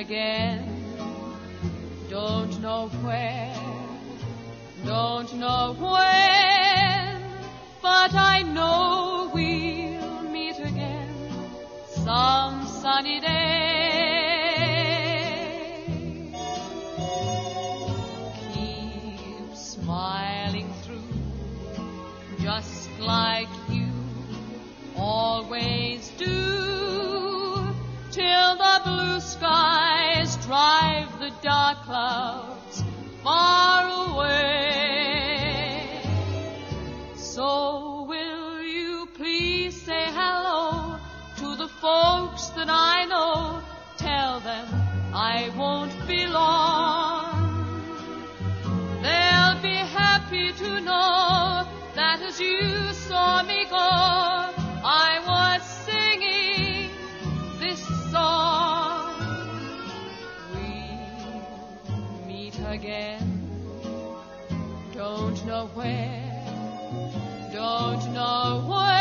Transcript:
again. Don't know where, don't know when, but I know we'll meet again some sunny day. Keep smiling through, just like you always do, till the blue skies drive the dark clouds far away. So will you please say hello to the folks that I know? Tell them I won't be long. They'll be happy to know that as you saw me go, I was singing this song. We'll meet again. Don't know where, don't know where.